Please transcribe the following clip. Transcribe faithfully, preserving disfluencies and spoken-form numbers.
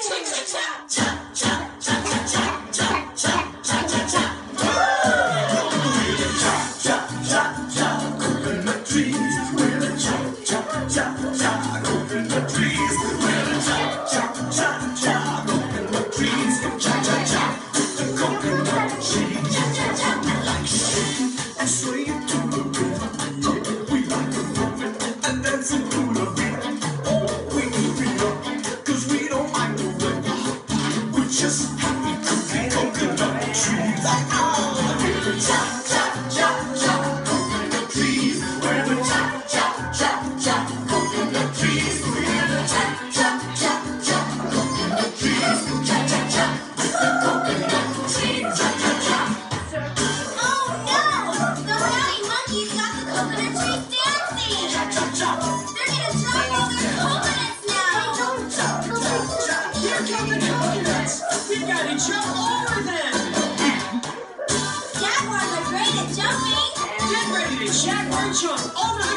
Just happy to be coconut trees. Chop, chop, chop, chop, coconut trees. We're the chop, chop, chop, chop, coconut trees. We're the chop, chop, chop, chop, coconut trees. Chop, chop, chop, with the coconut trees. Chop, chop, chop. Oh no! The rowdy monkeys got the coconut trees dancing! Chop, chop, chop. They're gonna chop all their coconuts now! Chop, chop, chop. Here come the coconuts! We've got to jump over them! Jaguars are great at jumping! Get ready to jaguar jump over the